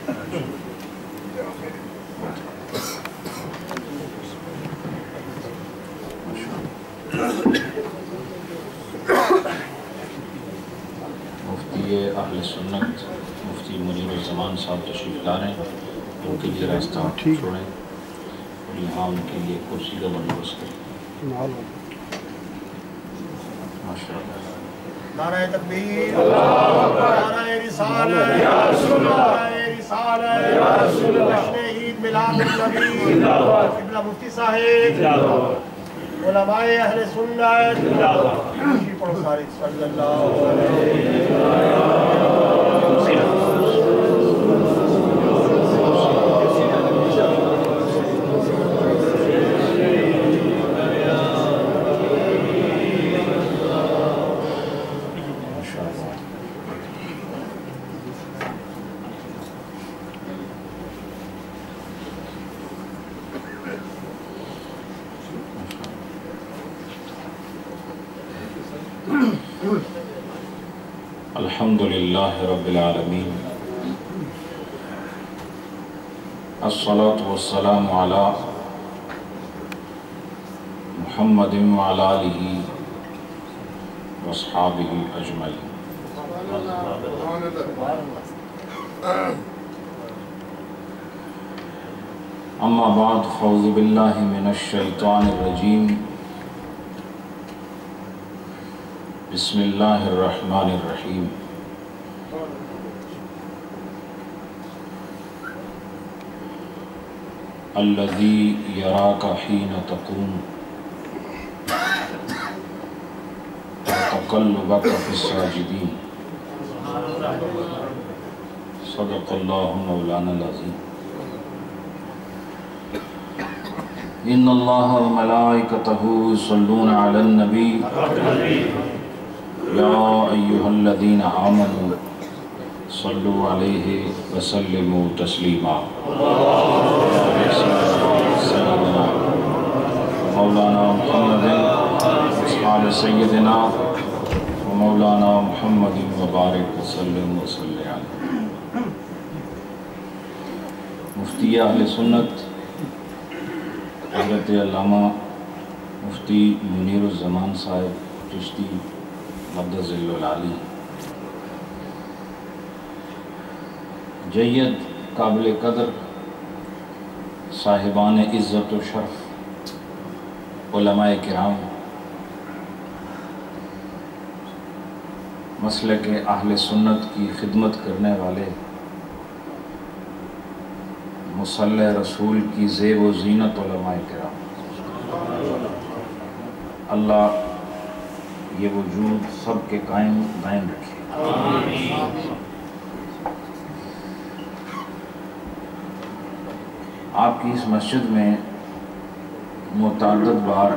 مفتی اہل سنت مفتی منیر الزمان صاحب تشریف لا رہے ہیں، ان کے لیے راستہ چھوڑیں اور یہاں ان کے لیے کرسی کا بندوبست کریں۔ ماشاء اللہ۔ نعرہ تکبیر، نعرہ رسالت، نعرہ رسالت، جشن عید میلاد النبی، قبلہ مفتی صاحب، علماء اہل سنت، پڑھو سارے صلی اللہ علیہ الحمدللہ رب العالمین، الصلاة والسلام علی محمد وعلی آلہ واصحابہ اجمعین۔ اما بعد، فاعوذ باللہ من الشیطان الرجیم، بسم اللہ الرحمن الرحیم۔ الذی یراک حین تقوم وتقلبک فی الساجدین، صدق اللہ مولانا العظیم۔ ان اللہ وملائکتہ یصلون علی النبی یا ایہا الذین آمنوا صلوا علیہ وسلموا تسلیما۔ سیدنا مولانا محمد اصحاب سیدنا و مولانا محمد وبارک وسلم وصلی علیہ۔ مفتی اہل سنت حضرت علامہ مفتی منیر الزمان صاحب چشتی مقدس ذل العالی، جید قابل قدر صاحبان عزت و شرف، علماء کرام، مسلک اہل سنت کی خدمت کرنے والے، مصلی رسول کی زیب و زینت علماء کرام، اللہ یہ وجود سب کے قائم دائم رکھے۔ آپ کی اس مسجد میں متعدد بار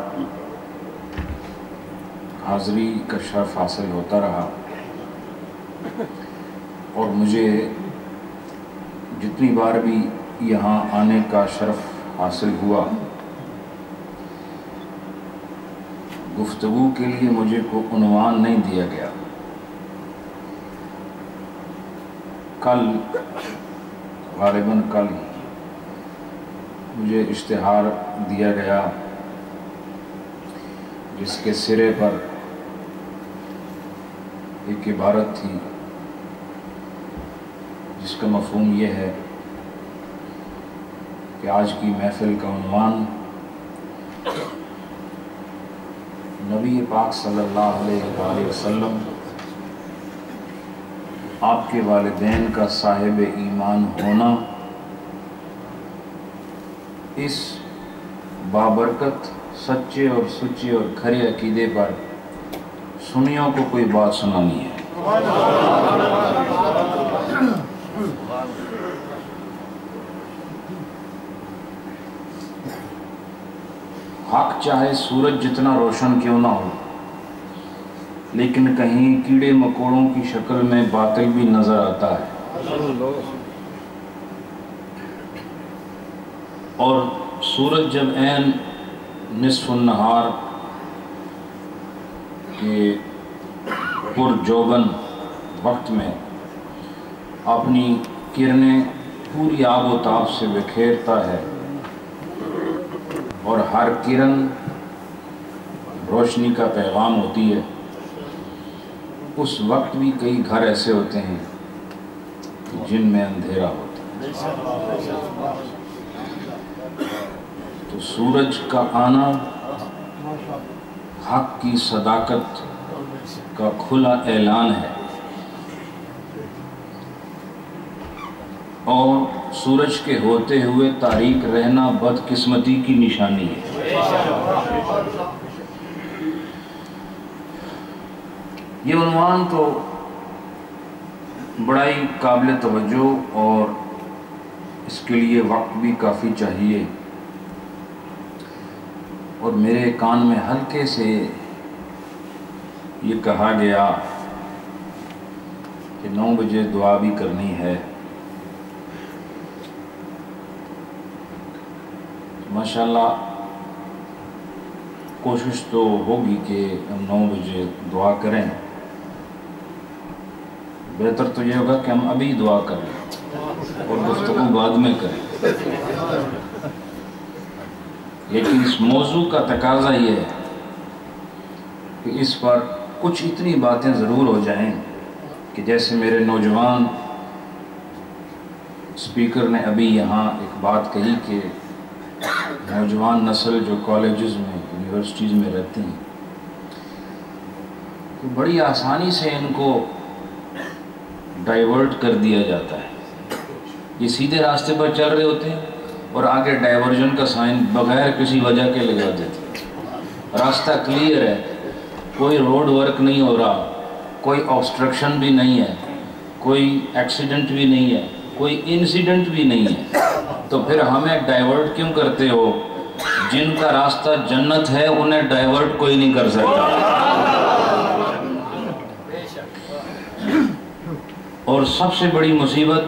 حاضری کا شرف حاصل ہوتا رہا، اور مجھے جتنی بار بھی یہاں آنے کا شرف حاصل ہوا، گفتگو کے لیے مجھے کوئی عنوان نہیں دیا گیا۔ کل غالباً کل مجھے اشتہار دیا گیا جس کے سرے پر ایک عبارت تھی جس کا مفہوم یہ ہے کہ آج کی محفل کا عنوان نبی پاک صلی اللہ علیہ وآلہ وسلم آپ کے والدین کا صاحب ایمان ہونا، اس بابرکت سچے اور سچے اور کھرے عقیدے پر سنیوں کو کوئی بات سنانی ہے۔ حق چاہے سورج جتنا روشن کیوں نہ ہو، لیکن کہیں کیڑے مکوڑوں کی شکل میں باطل بھی نظر آتا ہے، اور سورج جب عین نصف النہار کے پرجوبن وقت میں اپنی کرنیں پوری آب و تاب سے بکھیرتا ہے اور ہر کرن روشنی کا پیغام ہوتی ہے، اس وقت بھی کئی گھر ایسے ہوتے ہیں جن میں اندھیرا ہوتا ہے۔ تو سورج کا آنا حق کی صداقت کا کھلا اعلان ہے، اور سورج کے ہوتے ہوئے تاریک رہنا بدقسمتی کی نشانی ہے۔ یہ عنوان تو بڑا ہی قابل توجہ اور اس کے لیے وقت بھی کافی چاہیے، اور میرے کان میں ہلکے سے یہ کہا گیا کہ 9 بجے دعا بھی کرنی ہے۔ ماشاءاللہ کوشش تو ہوگی کہ ہم 9 بجے دعا کریں، بہتر تو یہ ہوگا کہ ہم ابھی دعا کریں اور گفتگو بعد میں کریں، لیکن اس موضوع کا تقاضا یہ ہے کہ اس پر کچھ اتنی باتیں ضرور ہو جائیں کہ جیسے میرے نوجوان اسپیکر نے ابھی یہاں ایک بات کہی کہ نوجوان نسل جو کالجز میں یونیورسٹیز میں رہتی ہیں تو بڑی آسانی سے ان کو ڈائیورٹ کر دیا جاتا ہے۔ یہ سیدھے راستے پر چل رہے ہوتے ہیں اور آگے ڈائیورژن کا سائن بغیر کسی وجہ کے لگا دیتے ہیں۔ راستہ کلیئر ہے، کوئی روڈ ورک نہیں ہو رہا، کوئی آبسٹرکشن بھی نہیں ہے، کوئی ایکسیڈنٹ بھی نہیں ہے، کوئی انسیڈنٹ بھی نہیں ہے، تو پھر ہمیں ڈائیورٹ کیوں کرتے ہو؟ جن کا راستہ جنت ہے انہیں ڈائیورٹ کوئی نہیں کر سکتا۔ اور سب سے بڑی مصیبت،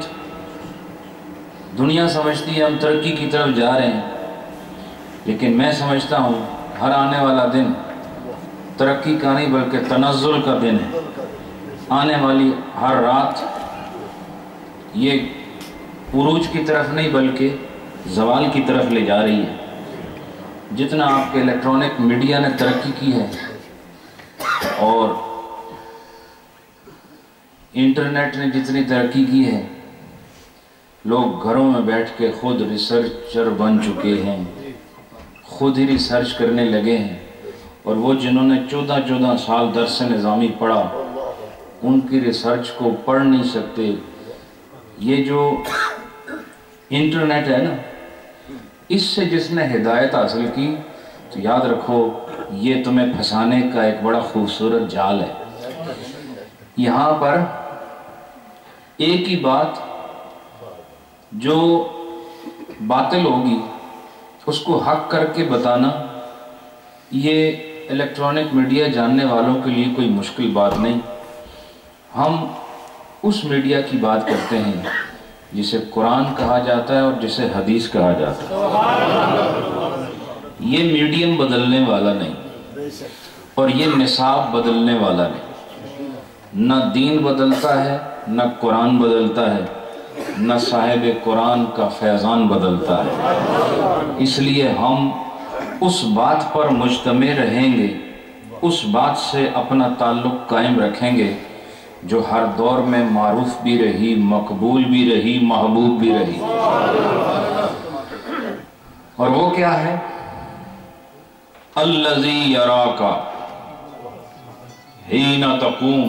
دنیا سمجھتی ہے ہم ترقی کی طرف جا رہے ہیں، لیکن میں سمجھتا ہوں ہر آنے والا دن ترقی کا نہیں بلکہ تنزل کا دن ہے۔ آنے والی ہر رات یہ عروج کی طرف نہیں بلکہ زوال کی طرف لے جا رہی ہے۔ جتنا آپ کے الیکٹرانک میڈیا نے ترقی کی ہے اور انٹرنیٹ نے جتنی ترقی کی ہے، لوگ گھروں میں بیٹھ کے خود ریسرچر بن چکے ہیں، خود ہی ریسرچ کرنے لگے ہیں، اور وہ جنہوں نے 14 سال درس نظامی پڑھا ان کی ریسرچ کو پڑھ نہیں سکتے۔ یہ جو انٹرنیٹ ہے نا، اس سے جس نے ہدایت حاصل کی تو یاد رکھو یہ تمہیں پھنسانے کا ایک بڑا خوبصورت جال ہے۔ یہاں پر ایک ہی بات جو باطل ہوگی اس کو حق کر کے بتانا، یہ الیکٹرانک میڈیا جاننے والوں کے لیے کوئی مشکل بات نہیں۔ ہم اس میڈیا کی بات کرتے ہیں جسے قرآن کہا جاتا ہے اور جسے حدیث کہا جاتا ہے۔ یہ میڈیم بدلنے والا نہیں اور یہ نصاب بدلنے والا نہیں۔ نہ دین بدلتا ہے، نہ قرآن بدلتا ہے، نہ صاحب قرآن کا فیضان بدلتا ہے۔ اس لیے ہم اس بات پر مجتمع رہیں گے، اس بات سے اپنا تعلق قائم رکھیں گے جو ہر دور میں معروف بھی رہی، مقبول بھی رہی، محبوب بھی رہی۔ اور وہ کیا ہے؟ الذی یراک حین تقوم۔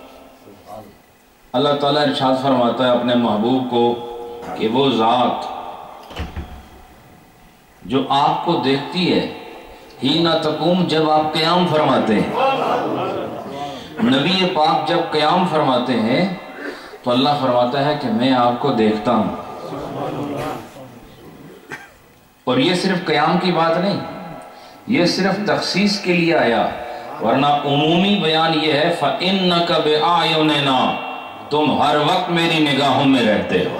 اللہ تعالیٰ ارشاد فرماتا ہے اپنے محبوب کو کہ وہ ذات جو آپ کو دیکھتی ہے حین تقوم، جب آپ قیام فرماتے ہیں۔ نبی پاک جب قیام فرماتے ہیں تو اللہ فرماتا ہے کہ میں آپ کو دیکھتا ہوں۔ اور یہ صرف قیام کی بات نہیں، یہ صرف تخصیص کے لیے آیا، ورنہ عمومی بیان یہ ہے فَإِنَّكَ بِأَعْيُنِنَا، تم ہر وقت میری نگاہوں میں رہتے ہو۔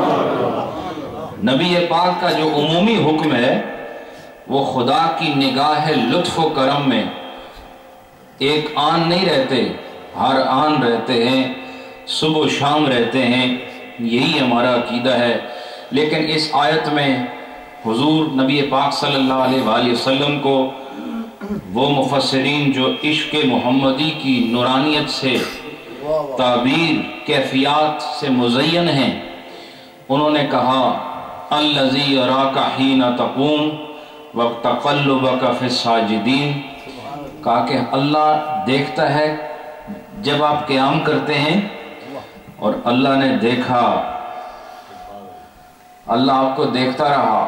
نبی پاک کا جو عمومی حکم ہے وہ خدا کی نگاہ لطف و کرم میں ایک آن نہیں رہتے، ہر آن رہتے ہیں، صبح و شام رہتے ہیں۔ یہی ہمارا عقیدہ ہے لیکن اس آیت میں حضور نبی پاک صلی اللہ علیہ وآلہ وسلم کو وہ مفسرین جو عشق محمدی کی نورانیت سے تعبیر کیفیات سے مزین ہیں، انہوں نے کہا الذی یراک حین تقوم وتقلبک فی الساجدین، کہا کہ اللہ دیکھتا ہے جب آپ قیام کرتے ہیں، اور اللہ نے دیکھا، اللہ آپ کو دیکھتا رہا۔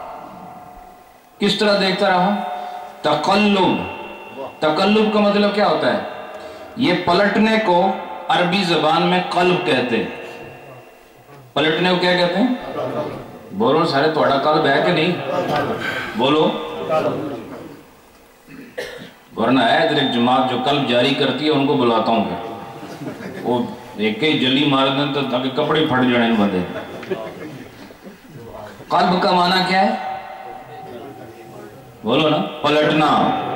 کس طرح دیکھتا رہا؟ تقلب کا مطلب کیا ہوتا ہے؟ یہ پلٹنے کو عربی زبان میں قلب کہتے ہیں۔ پلٹنے کو کیا کہتے ہیں؟ بولو سارے، تھوڑا قلب ہے کہ نہیں؟ بولو، ورنہ ہے ادھر ایک جماعت جو قلب جاری کرتی ہے، ان کو بلاتا ہوں پھر وہ ایک ہی جلی مار دیں تو تاکہ کپڑے پھٹ جائیں بندے۔ قلب کا معنی کیا ہے؟ بولو نا، پلٹنا۔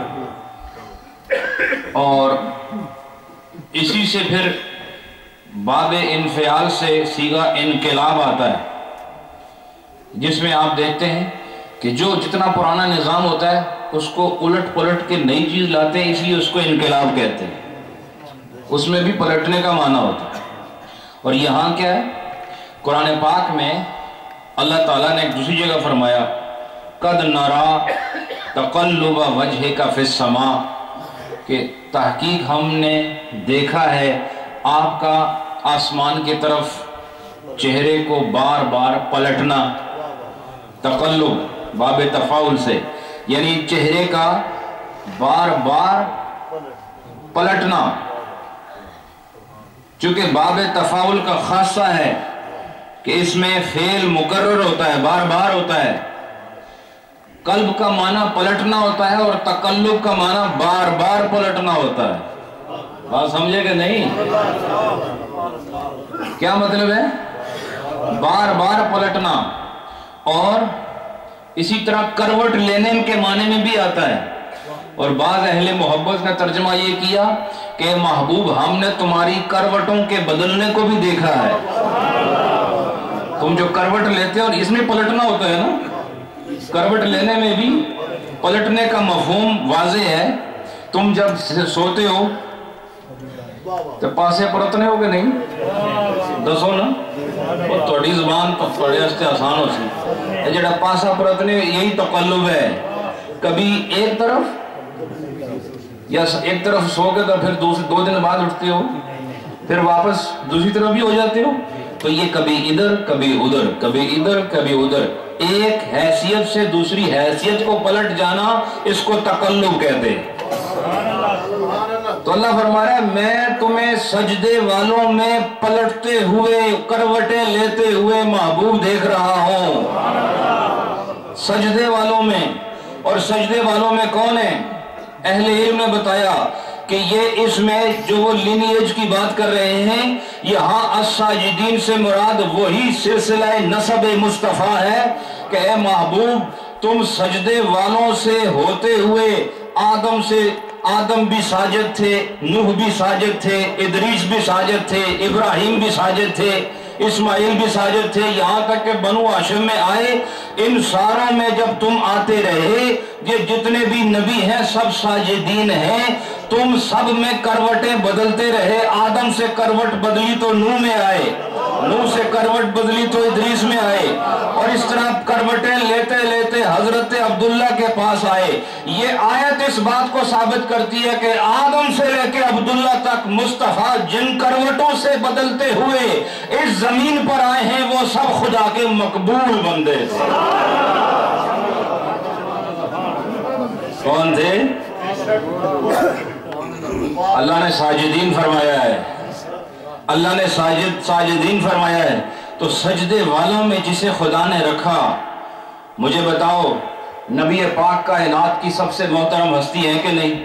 اور اسی سے پھر باب انفعال سے صیغہ انقلاب آتا ہے، جس میں آپ دیکھتے ہیں کہ جو جتنا پرانا نظام ہوتا ہے اس کو الٹ پلٹ کے نئی چیز لاتے ہیں، اس لیے اس کو انقلاب کہتے ہیں۔ اس میں بھی پلٹنے کا معنی ہوتا ہے۔ اور یہاں کیا ہے؟ قرآن پاک میں اللہ تعالیٰ نے ایک دوسری جگہ فرمایا قد نرا تقلب وجہک فی السماء، کہ تحقیق ہم نے دیکھا ہے آپ کا آسمان کی طرف چہرے کو بار بار پلٹنا۔ تقلب باب تفاعل سے، یعنی چہرے کا بار بار پلٹنا، چونکہ باب تفاعل کا خاصہ ہے کہ اس میں فعل مکرر ہوتا ہے، بار بار ہوتا ہے۔ قلب کا معنی پلٹنا ہوتا ہے اور تقلب کا معنی بار بار پلٹنا ہوتا ہے۔ بات سمجھے کہ نہیں؟ کیا مطلب ہے؟ بار بار پلٹنا۔ اور اسی طرح کروٹ لینے کے معنی میں بھی آتا ہے، اور بعض اہل محبت نے ترجمہ یہ کیا کہ محبوب ہم نے تمہاری کروٹوں کے بدلنے کو بھی دیکھا ہے۔ تم جو کروٹ لیتے ہو، اور اس میں پلٹنا ہوتا ہے نا، کروٹ لینے میں بھی پلٹنے کا مفہوم واضح ہے۔ تم جب سوتے ہو تو پاسے پرتنے ہو کہ نہیں؟ دسو نا، اور تھوڑی زبان تو تھوڑے ہستے آسان ہو سی، جڑا پاسا پرتنے یہی تقلب ہے۔ کبھی ایک طرف یا ایک طرف سو کے تو پھر 2 دن بعد اٹھتے ہو، پھر واپس دوسری طرف بھی ہو جاتے ہو، تو یہ کبھی ادھر کبھی ادھر، کبھی ادھر کبھی ادھر، ایک حیثیت سے دوسری حیثیت کو پلٹ جانا، اس کو تقلب کہتے ہیں۔ تو اللہ فرما رہا ہے میں تمہیں سجدے والوں میں پلٹتے ہوئے، کروٹیں لیتے ہوئے محبوب دیکھ رہا ہوں، سجدے والوں میں۔ اور سجدے والوں میں کون ہیں؟ اہل علم نے بتایا کہ یہ اس میں جو وہ لینیج کی بات کر رہے ہیں، یہاں الساجدین سے مراد وہی سلسلہ نسب مصطفیٰ ہے کہ اے محبوب تم سجدے والوں سے ہوتے ہوئے، آدم بھی ساجد تھے، نوح بھی ساجد تھے، ادریس بھی ساجد تھے، ابراہیم بھی ساجد تھے، اسماعیل بھی ساجد تھے، یہاں تک کہ بنو ہاشم میں آئے۔ ان ساروں میں جب تم آتے رہے، یہ جتنے بھی نبی ہیں سب ساجدین ہیں، تم سب میں کروٹیں بدلتے رہے۔ آدم سے کروٹ بدلی تو نوح میں آئے، نوح سے کروٹ بدلی تو ادریس میں آئے، اور اس طرح کروٹیں لیتے لیتے حضرت عبداللہ کے پاس آئے۔ یہ آیت اس بات کو ثابت کرتی ہے کہ آدم سے لے کے عبداللہ تک مصطفیٰ جن کروٹوں سے بدلتے ہوئے اس زمین پر آئے ہیں، وہ سب خدا کے مقبول بندے تھے۔ کون تھے؟ اللہ نے ساجدین فرمایا ہے، اللہ نے ساجدین فرمایا ہے، تو سجدے والوں میں جسے خدا نے رکھا، مجھے بتاؤ نبی پاک کائنات کی سب سے محترم ہستی ہے کہ نہیں؟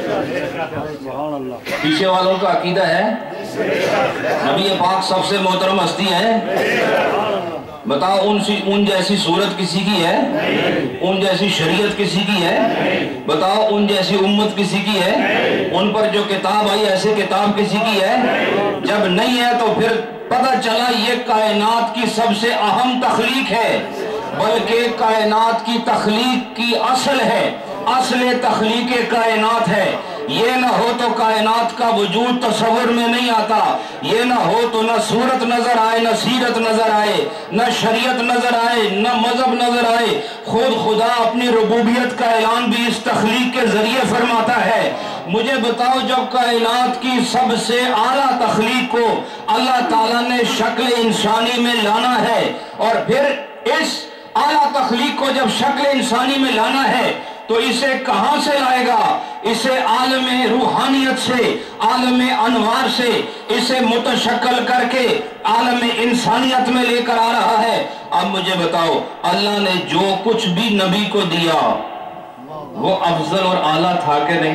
پیچھے والوں کا عقیدہ ہے نبی پاک سب سے محترم ہستی ہے، بتاؤ ان جیسی صورت کسی کی ہے؟ ان جیسی شریعت کسی کی ہے؟ بتاؤ ان جیسی امت کسی کی ہے؟ ان پر جو کتاب آئی ایسے کتاب کسی کی ہے؟ جب نہیں ہے تو پھر پتہ چلا یہ کائنات کی سب سے اہم تخلیق ہے، بلکہ کائنات کی تخلیق کی اصل ہے، اصل تخلیق کائنات ہے۔ یہ نہ ہو تو کائنات کا وجود تصور میں نہیں آتا، یہ نہ ہو تو نہ صورت نظر آئے، نہ سیرت نظر آئے، نہ شریعت نظر آئے، نہ مذہب نظر آئے۔ خود خدا اپنی ربوبیت کا اعلان بھی اس تخلیق کے ذریعے فرماتا ہے۔ مجھے بتاؤ جب کائنات کی سب سے اعلیٰ تخلیق کو اللہ تعالیٰ نے شکل انسانی میں لانا ہے، اور پھر اس اعلیٰ تخلیق کو جب شکل انسانی میں لانا ہے تو اسے کہاں سے لائے گا؟ اسے عالم روحانیت سے، عالم انوار سے اسے متشکل کر کے عالم انسانیت میں لے کر آ رہا ہے۔ اب مجھے بتاؤ اللہ نے جو کچھ بھی نبی کو دیا وہ افضل اور اعلیٰ تھا کہ نہیں؟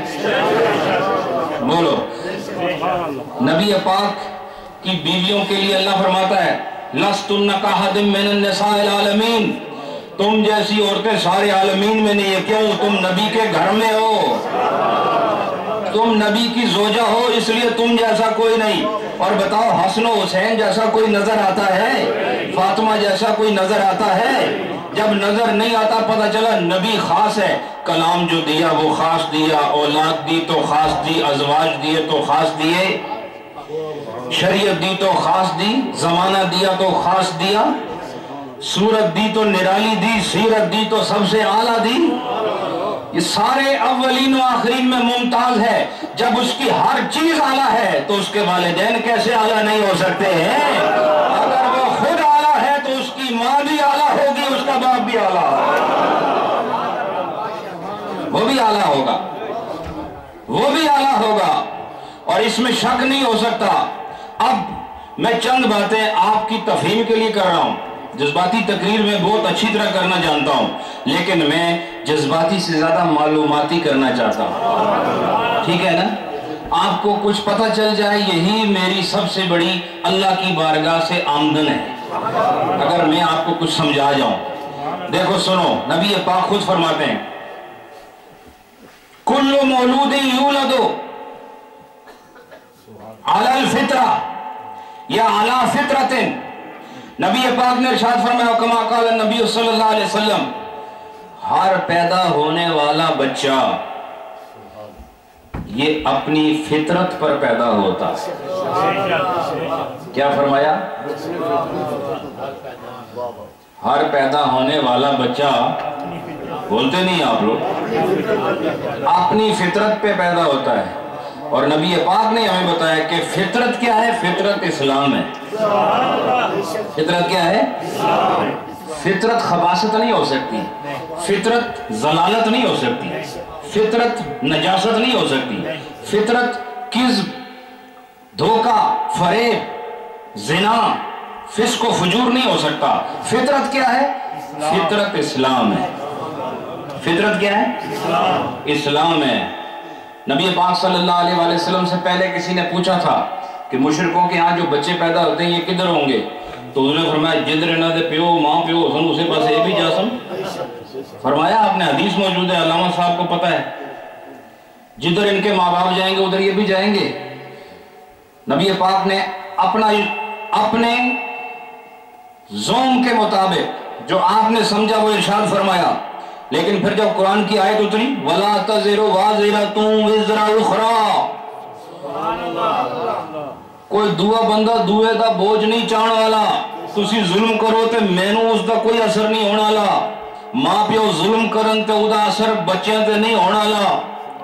بولو۔ نبی پاک کی بیویوں کے لیے اللہ فرماتا ہے لَسْتُنَّ كَأَحَدٍ مِّنَ النِّسَاءِ الْعَالَمِينَ، تم جیسی عورتیں سارے عالمین میں نہیں ہے۔ کیوں؟ تم نبی کے گھر میں ہو، تم نبی کی زوجہ ہو، اس لیے تم جیسا کوئی نہیں۔ اور بتاؤ حسن و حسین جیسا کوئی نظر آتا ہے؟ فاطمہ جیسا کوئی نظر آتا ہے؟ جب نظر نہیں آتا پتہ چلا نبی خاص ہے۔ کلام جو دیا وہ خاص دیا، اولاد دی تو خاص دی، ازواج دیے تو خاص دیے، شریعت دی تو خاص دی، زمانہ دیا تو خاص دیا، صورت دی تو نرالی دی، سیرت دی تو سب سے اعلیٰ دی۔ یہ سارے اولین و آخرین میں ممتاز ہے۔ جب اس کی ہر چیز اعلیٰ ہے تو اس کے والدین کیسے اعلیٰ نہیں ہو سکتے ہیں؟ اگر وہ خود اعلیٰ ہے تو اس کی ماں بھی اعلیٰ ہوگی، اس کا باپ بھی اعلیٰ ہوگا، وہ بھی اعلیٰ ہوگا، وہ بھی اعلیٰ ہوگا، اور اس میں شک نہیں ہو سکتا۔ اب میں چند باتیں آپ کی تفہیم کے لیے کر رہا ہوں، جذباتی تقریر میں بہت اچھی طرح کرنا جانتا ہوں، لیکن میں جذباتی سے زیادہ معلوماتی کرنا چاہتا ہوں، ٹھیک ہے نا؟ آپ کو کچھ پتہ چل جائے، یہی میری سب سے بڑی اللہ کی بارگاہ سے آمدن ہے، اگر میں آپ کو کچھ سمجھا جاؤں۔ دیکھو سنو، نبی پاک خود فرماتے ہیں کل مولود یولد علی الفطرہ یا علی فطرۃ، نبی پاک نے ارشاد فرمایا کما قال النبی صلی اللہ علیہ وسلم، ہر پیدا ہونے والا بچہ یہ اپنی فطرت پر پیدا ہوتا ہے۔ کیا فرمایا؟ ہر پیدا ہونے والا بچہ، بولتے نہیں آپ لوگ، اپنی فطرت پہ پیدا ہوتا ہے۔ اور نبی پاک نے ہمیں بتایا کہ فطرت کیا ہے؟ فطرت اسلام ہے۔ فطرت کیا ہے؟ فطرت خباثت نہیں ہو سکتی، فطرت ضلالت نہیں ہو سکتی، فطرت نجاست نہیں ہو سکتی، فطرت کذب، دھوکہ، فریب، زنا، فسق و فجور نہیں ہو سکتا۔ فطرت کیا ہے؟ فطرت اسلام ہے۔ فطرت کیا ہے؟ اسلام ہے۔ نبی پاک صلی اللہ علیہ وآلہ وسلم سے پہلے کسی نے پوچھا تھا کہ مشرکوں کے ہاں جو بچے پیدا ہوتے ہیں یہ کدھر ہوں گے؟ تو انہوں نے فرمایا جدھر نہ دے پیو ماں پیو سن اسے پاس اے بھی جاسم۔ فرمایا آپ نے حدیث موجود ہے، علامہ صاحب کو پتہ ہے، جدھر ان کے ماں باپ جائیں گے ادھر یہ بھی جائیں گے۔ نبی پاک نے اپنے زوم کے مطابق جو آپ نے سمجھا وہ ارشاد فرمایا، لیکن پھر جب قرآن کی آیت اتری وَلَا تَزِرُ وَازِرَةٌ وِزْرَ أُخْرَىٰ، کوئی دوہ بندہ دوہے دا بوجھ نہیں چاہن والا، تسی ظلم کرو تے مینوں اس دا کوئی اثر نہیں ہونا والا، ماں پیو ظلم کرن تے او دا اثر بچیاں تے نہیں ہونا والا۔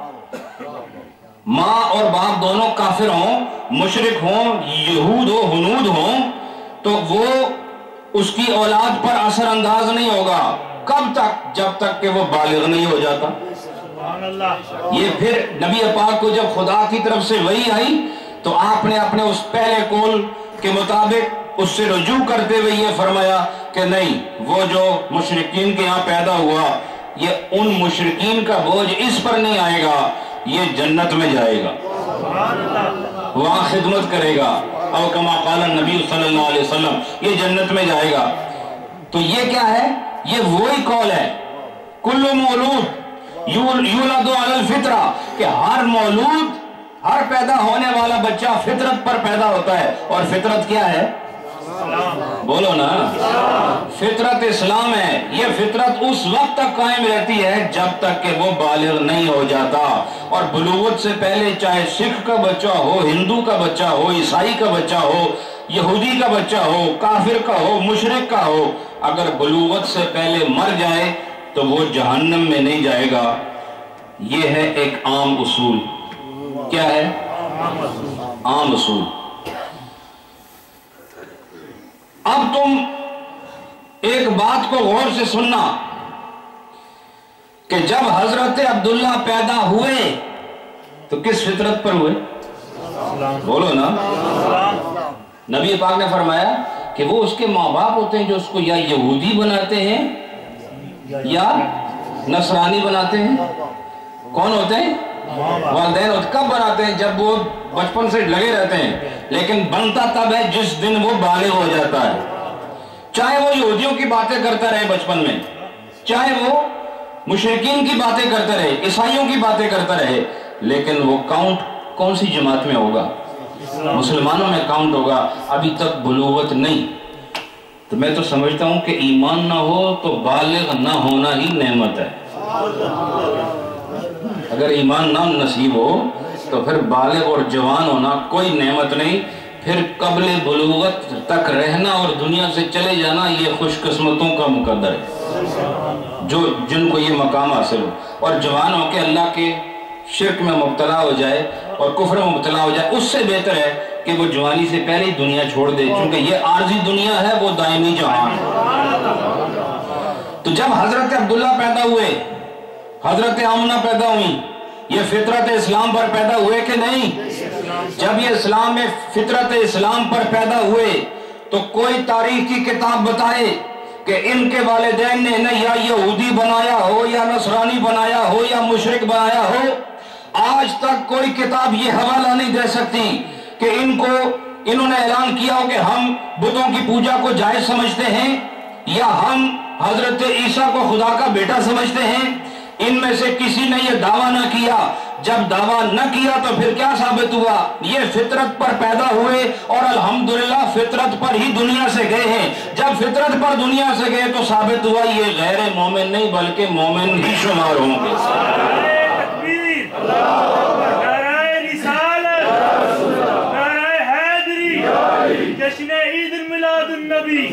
ماں اور باپ دونوں کافر ہوں، مشرک ہوں، یہود ہو، ہنود ہوں، تو وہ اس کی اولاد پر اثر انداز نہیں ہوگا۔ کب تک؟ جب تک کہ وہ بالغ نہیں ہو جاتا۔ یہ پھر نبی پاک کو جب خدا کی طرف سے وحی آئی تو آپ نے اپنے اس پہلے قول کے مطابق اس سے رجوع کرتے ہوئے یہ فرمایا کہ نہیں، وہ جو مشرکین کے یہاں پیدا ہوا یہ ان مشرکین کا بوجھ اس پر نہیں آئے گا، یہ جنت میں جائے گا، وہاں خدمت کرے گا، او کما قال النبی صلی اللہ علیہ وسلم، یہ جنت میں جائے گا۔ تو یہ کیا ہے؟ یہ وہی قول ہے کل مولود یولد علی الفطرہ، کہ ہر مولود، ہر پیدا ہونے والا بچہ فطرت پر پیدا ہوتا ہے، اور فطرت کیا ہے؟ بولو نا، فطرت اسلام ہے۔ یہ فطرت اس وقت تک قائم رہتی ہے جب تک کہ وہ بالغ نہیں ہو جاتا، اور بلوغت سے پہلے چاہے سکھ کا بچہ ہو، ہندو کا بچہ ہو، عیسائی کا بچہ ہو، یہودی کا بچہ ہو، کافر کا ہو، مشرک کا ہو، اگر بلوغت سے پہلے مر جائے تو وہ جہنم میں نہیں جائے گا۔ یہ ہے ایک عام اصول۔ کیا ہے؟ عام اصول۔ اب تم ایک بات کو غور سے سننا کہ جب حضرت عبداللہ پیدا ہوئے تو کس فطرت پر ہوئے؟ بولو نا۔ نبی پاک نے فرمایا کہ وہ اس کے ماں باپ ہوتے ہیں جو اس کو یا یہودی بناتے ہیں یا نصرانی بناتے ہیں۔ کون ہوتے ہیں؟ والدین۔ کب بناتے ہیں؟ جب وہ بچپن سے لگے رہتے ہیں، لیکن بنتا تب ہے جس دن وہ بالغ ہو جاتا ہے۔ چاہے وہ یہودیوں کی باتیں کرتا رہے بچپن میں، چاہے وہ مشرکین کی باتیں کرتا رہے، عیسائیوں کی باتیں کرتا رہے، لیکن وہ کاؤنٹ کون سی جماعت میں ہوگا؟ مسلمانوں میں کاؤنٹ ہوگا۔ ابھی تک بلوغت نہیں۔ تو میں تو سمجھتا ہوں کہ ایمان نہ ہو تو بالغ نہ ہونا ہی نعمت ہے۔ اگر ایمان نہ نصیب ہو تو پھر بالغ اور جوان ہونا کوئی نعمت نہیں۔ پھر قبل بلوغت تک رہنا اور دنیا سے چلے جانا یہ خوش قسمتوں کا مقدر ہے جن کو یہ مقام حاصل ہو، اور جوان ہو کے اللہ کے شرک میں مبتلا ہو جائے اور کفر میں مبتلا ہو جائے، اس سے بہتر ہے کہ وہ جوانی سے پہلے ہی دنیا چھوڑ دے، چونکہ یہ عارضی دنیا ہے، وہ دائمی جہان ہے۔ تو جب حضرت عبداللہ پیدا ہوئے، حضرت آمنہ پیدا ہوئی، یہ فطرت اسلام پر پیدا ہوئے کہ نہیں؟ جب یہ اسلام میں فطرت اسلام پر پیدا ہوئے تو کوئی تاریخ کی کتاب بتائے کہ ان کے والدین نے انہیں یا یہودی بنایا ہو یا نصرانی بنایا ہو یا مشرک بنایا ہو۔ آج تک کوئی کتاب یہ حوالہ نہیں دے سکتی کہ انہوں نے اعلان کیا ہو کہ ہم بتوں کی پوجا کو جائز سمجھتے ہیں یا ہم حضرت عیسیٰ کو خدا کا بیٹا سمجھتے ہیں۔ ان میں سے کسی نے یہ دعویٰ نہ کیا۔ جب دعویٰ نہ کیا تو پھر کیا ثابت ہوا؟ یہ فطرت پر پیدا ہوئے اور الحمدللہ فطرت پر ہی دنیا سے گئے ہیں۔ جب فطرت پر دنیا سے گئے تو ثابت ہوا یہ غیر مومن نہیں بلکہ مومن ہی شمار ہوں گے۔ نعرہ رسالت، نعرہ حیدری، جشن عید میلاد النبی۔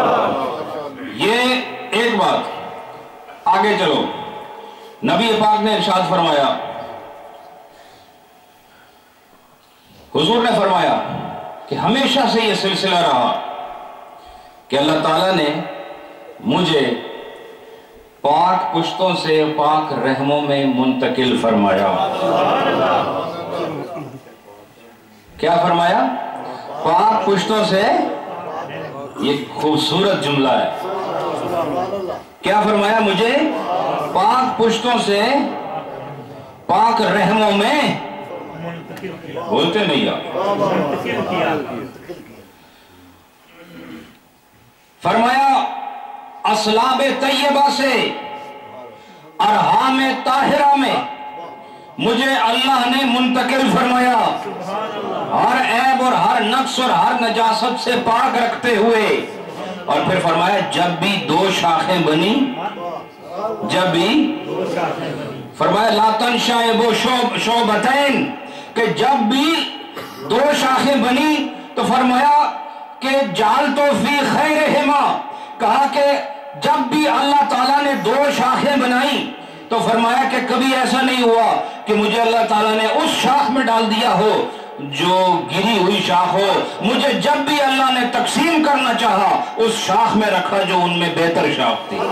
یہ ایک بات۔ آگے چلو، نبی پاک نے ارشاد فرمایا، حضور نے فرمایا کہ ہمیشہ سے یہ سلسلہ رہا کہ اللہ تعالیٰ نے مجھے پاک پشتوں سے پاک رحموں میں منتقل فرمایا۔ کیا فرمایا؟ پاک پشتوں سے۔ یہ خوبصورت جملہ ہے۔ کیا فرمایا؟ مجھے پاک پشتوں سے پاک رحموں میں بولتے نہیں آپ۔ فرمایا اصلاب طیبہ سے ارحام طاہرہ میں مجھے اللہ نے منتقل فرمایا، ہر عیب اور ہر نقص اور ہر نجاست سے پاک رکھتے ہوئے۔ اور پھر فرمایا جب بھی دو شاخیں بنی، جب بھی فرمایا لا تنشعب شعبتین، کہ جب بھی دو شاخیں بنی تو فرمایا کہ جعلت فی خیرہما، کہا کہ جب بھی اللہ تعالیٰ نے دو شاخیں بنائی تو فرمایا کہ کبھی ایسا نہیں ہوا کہ مجھے اللہ تعالیٰ نے اس شاخ میں ڈال دیا ہو جو گری ہوئی شاخ ہو۔ مجھے جب بھی اللہ نے تقسیم کرنا چاہا اس شاخ میں رکھا جو ان میں بہتر شاخ تھی۔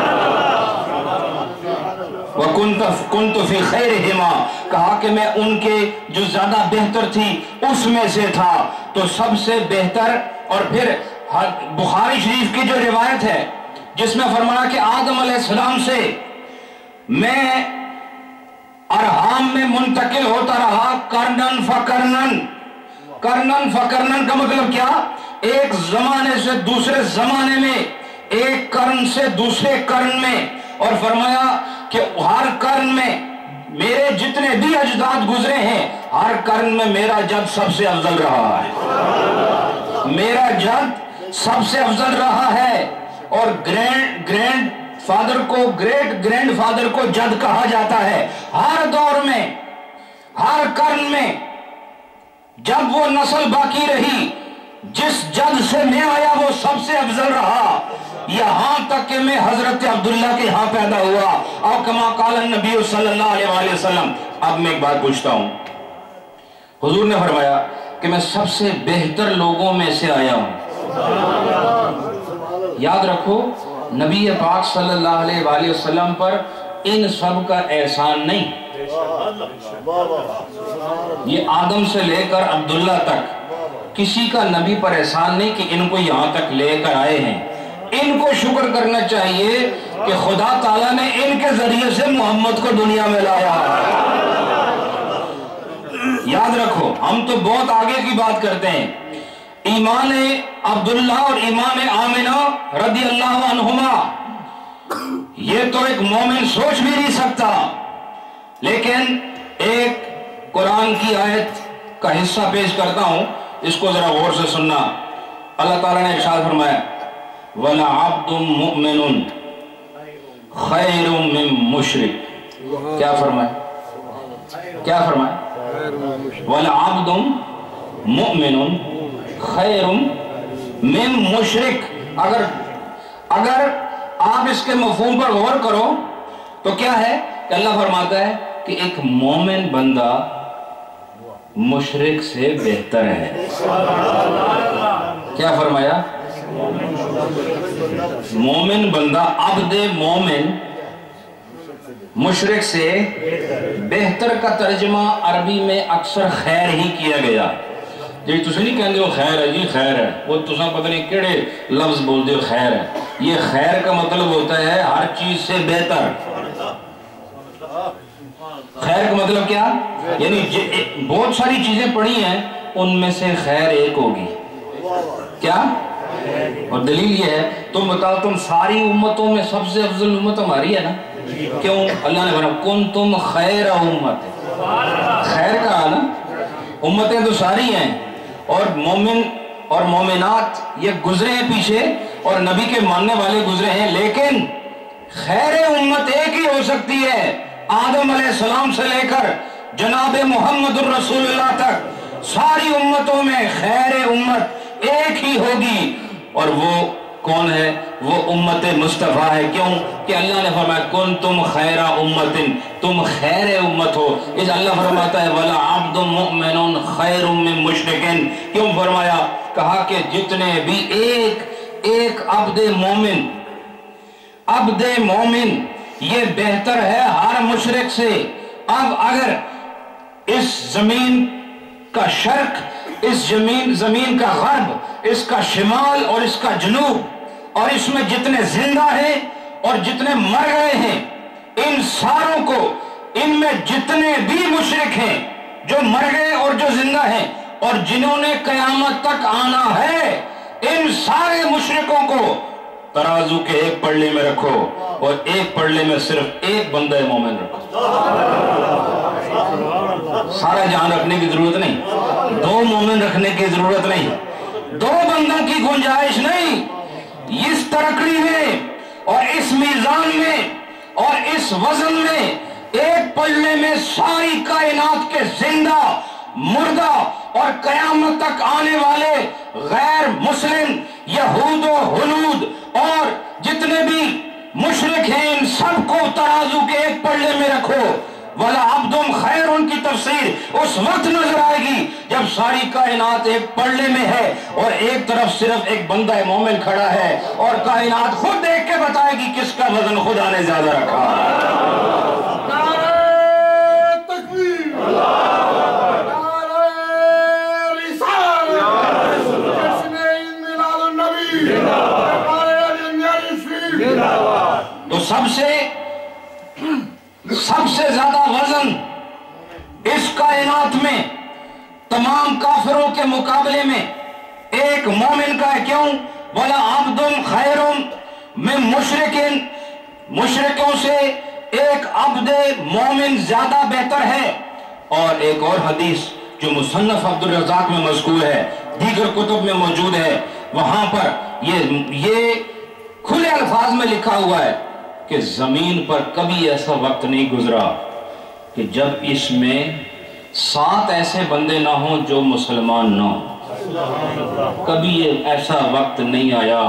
وَكُنْتُ فِي خَيْرِهِمَا، کہا کہ میں ان کے جو زیادہ بہتر تھی اس میں سے تھا۔ تو سب سے بہتر، اور پھر بخاری شریف کی جو روایت ہے جس میں فرمایا کہ آدم علیہ السلام سے میں ارحام میں منتقل ہوتا رہا کرنن فکرنن۔ کرنن فکرنن کا مطلب کیا؟ ایک زمانے سے دوسرے زمانے میں ایک قرن سے دوسرے قرن میں، اور فرمایا کہ ہر قرن میں میرے جتنے بھی اجداد گزرے ہیں ہر قرن میں میرا جد سب سے افضل رہا ہے، میرا جد سب سے افضل رہا ہے۔ اور گرینڈ فادر کو، گریٹ گرینڈ فادر کو جد کہا جاتا ہے۔ ہر دور میں، ہر قرن میں جب وہ نسل باقی رہی، جس جد سے میں آیا وہ سب سے افضل رہا، یہاں تک کہ میں حضرت عبداللہ کے ہاں پیدا ہوا، اور کما قال النبی صلی اللہ علیہ وآلہ وسلم۔ اب میں ایک بات پوچھتا ہوں، حضور نے فرمایا کہ میں سب سے بہتر لوگوں میں سے آیا ہوں۔ یاد رکھو، نبی پاک صلی اللہ علیہ وآلہ وسلم پر ان سب کا احسان نہیں، یہ آدم سے لے کر عبداللہ تک کسی کا نبی پر احسان نہیں کہ ان کو یہاں تک لے کر آئے ہیں۔ ان کو شکر کرنا چاہیے کہ خدا تعالیٰ نے ان کے ذریعے سے محمد کو دنیا میں لایا۔ یاد رکھو، ہم تو بہت آگے کی بات کرتے ہیں، ایمان عبداللہ اور ایمان آمنہ رضی اللہ عنہما، یہ تو ایک مومن سوچ بھی نہیں سکتا، لیکن ایک قرآن کی آیت کا حصہ پیش کرتا ہوں، اس کو ذرا غور سے سننا۔ اللہ تعالیٰ نے ارشاد فرمایا وَلَعَبْدٌ مُؤْمِنٌ خَيْرٌ مِّن مُشْرِكٍ۔ کیا فرمایا؟ کیا فرمایا؟ وَلَعَبْدٌ مُؤْمِنٌ خَيْرٌ مِّن مُشْرِكٍ۔ اگر آپ اس کے مفہوم پر غور کرو تو کیا ہے کہ اللہ فرماتا ہے کہ ایک مومن بندہ مشرک سے بہتر ہے۔ کیا فرمایا؟ مومن بندہ، عبد مومن مشرک سے بہتر کا ترجمہ عربی میں اکثر خیر ہی کیا گیا۔ جی تُسے نہیں کہندے ہو خیر ہے، جی خیر ہے، وہ تُساں پتہ نہیں کیڑے لفظ بول دے ہو خیر ہے۔ یہ خیر کا مطلب ہوتا ہے ہر چیز سے بہتر۔ خیر کا مطلب کیا؟ یعنی بہت ساری چیزیں پڑھی ہیں، ان میں سے خیر ایک ہوگی۔ کیا؟ اور دلیل یہ ہے، تم بتاؤ تم ساری امتوں میں سب سے افضل امت ہماری ہے نا؟ کیوں؟ اللہ نے فرمایا کنتم خیر امت، خیر کہا نا، امتیں تو ساری ہیں، اور مومن اور مومنات یہ گزرے ہیں پیچھے، اور نبی کے ماننے والے گزرے ہیں، لیکن خیر امت ایک ہی ہو سکتی ہے۔ آدم علیہ السلام سے لے کر جناب محمد الرسول اللہ تک ساری امتوں میں خیر امت ایک ہی ہوگی، اور وہ کون ہے؟ وہ امت مصطفیٰ ہے۔ کیوں کہ اللہ نے فرمایا کنتم خیر امت، تم خیر امت ہو۔ اس اللہ فرماتا ہے وَلَعَبْدٌ مُؤْمِنٌ خَيْرٌ مِّن مُشْرِكٍ۔ کیوں فرمایا؟ کہا کہ جتنے بھی ایک عبد مومن یہ بہتر ہے ہر مشرک سے۔ اب اگر اس زمین کا شرق، اس زمین کا غرب، اس کا شمال اور اس کا جنوب، اور اس میں جتنے زندہ ہیں اور جتنے مر گئے ہیں، ان ساروں کو، ان میں جتنے بھی مشرک ہیں جو مر گئے اور جو زندہ ہیں اور جنہوں نے قیامت تک آنا ہے، ان سارے مشرکوں کو ترازو کے ایک پلڑے میں رکھو، اور ایک پلڑے میں صرف ایک بندہ مومن رکھو۔ سارا جہان رکھنے کی ضرورت نہیں، دو مومن رکھنے کی ضرورت نہیں، دو بندوں کی گنجائش نہیں۔ اس ترکڑی میں اور اس میزان میں اور اس وزن میں ایک پلڑے میں ساری کائنات کے زندہ، مردہ اور قیامت تک آنے والے غیر مسلم، یہود و ہنود اور جتنے بھی مشرک ہیں، ان سب کو ترازو کے ایک پلڑے میں رکھو۔ وَلَعَبْدٌ خَيْرٌ کی تفسیر اس وقت نظر آئے گی جب ساری کائنات ایک پلڑے میں ہے اور ایک طرف صرف ایک بندہ مومن کھڑا ہے، اور کائنات خود دیکھ کے بتائے گی کس کا وزن خدا نے زیادہ رکھا۔ نعرہ تکبیر، نعرہ رسالت، جشن عید میلاد النبی، نعرہ جنگل تو سب سے زیادہ وزن اس کائنات میں تمام کافروں کے مقابلے میں ایک مومن کا ہے۔ کیوں؟ وَلَعَبْدٌ خَيْرٌ میں مشرکوں سے ایک عبد مومن زیادہ بہتر ہے. اور ایک اور حدیث جو مصنف عبدالرزاق میں مذکور ہے، دیگر کتب میں موجود ہے، وہاں پر یہ کھلے الفاظ میں لکھا ہوا ہے کہ زمین پر کبھی ایسا وقت نہیں گزرا کہ جب اس میں 7 ایسے بندے نہ ہوں جو مسلمان نہ ہوں. کبھی ایسا وقت نہیں آیا،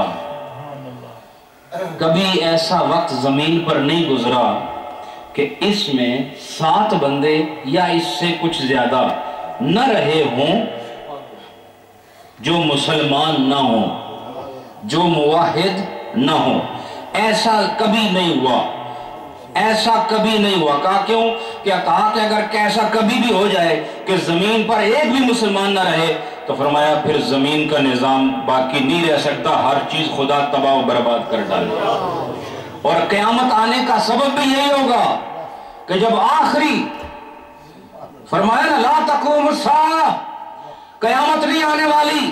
کبھی ایسا وقت زمین پر نہیں گزرا کہ اس میں 7 بندے یا اس سے کچھ زیادہ نہ رہے ہوں جو مسلمان نہ ہوں، جو موحد نہ ہوں. ایسا کبھی نہیں ہوا، ایسا کبھی نہیں ہوا. کہا کیوں؟ کہا کہ اگر ایسا کبھی بھی ہو جائے کہ زمین پر ایک بھی مسلمان نہ رہے تو فرمایا پھر زمین کا نظام باقی نہیں رہ سکتا، ہر چیز خدا تباہ و برباد کر ڈالے. اور قیامت آنے کا سبب بھی یہی ہوگا کہ جب آخری فرمایا نا لا تقوم الساعہ، قیامت نہیں آنے والی،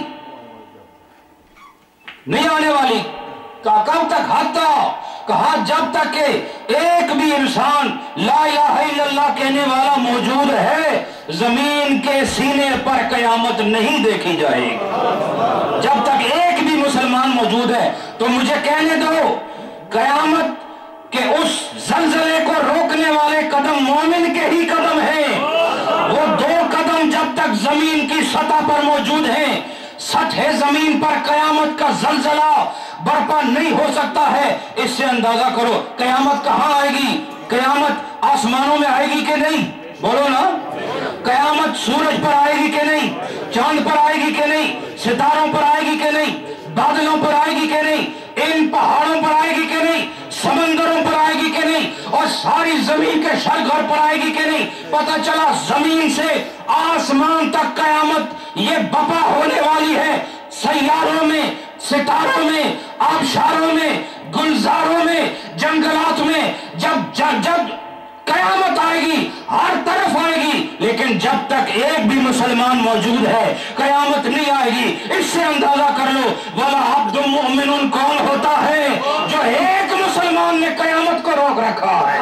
نہیں آنے والی. کہا کب تک؟ حتیٰ، کہا جب تک کہ ایک بھی انسان لا الہ الا اللہ کہنے والا موجود ہے زمین کے سینے پر قیامت نہیں دیکھی جائے گی. جب تک ایک بھی مسلمان موجود ہے تو مجھے کہنے دو قیامت کہ اس زلزلے کو روکنے والے قدم مومن کے ہی قدم ہیں. وہ 2 قدم جب تک زمین کی سطح پر موجود ہیں، سطح زمین پر قیامت کا زلزلہ برپا نہیں ہو سکتا ہے. اس سے اندازہ کرو قیامت کہاں آئے گی. قیامت آسمانوں میں آئے گی کہ نہیں؟ بولو نا. قیامت سورج پر آئے گی کہ نہیں؟ چاند پر آئے گی کہ نہیں؟ ستاروں پر آئے گی کہ نہیں؟ بادلوں پر آئے گی کہ نہیں؟ ان پہاڑوں پر آئے گی کہ نہیں؟ سمندروں پر آئے گی کہ نہیں؟ اور ساری زمین کے شرگھر پر آئے گی کہ نہیں؟ پتہ چلا زمین سے آسمان تک قیامت یہ بپا ہونے والی ہے. سیاروں میں، ستاروں میں، آبشاروں میں، گلزاروں میں، جنگلات میں جب قیامت آئے گی ہر طرف آئے گی، لیکن جب تک ایک بھی مسلمان موجود ہے قیامت نہیں آئے گی. اس سے اندازہ کر لو وَلَا عَبْدٌ مُؤْمِنٌ کون ہوتا ہے جو ایک مسلمان نے قیامت کو روک رکھا ہے.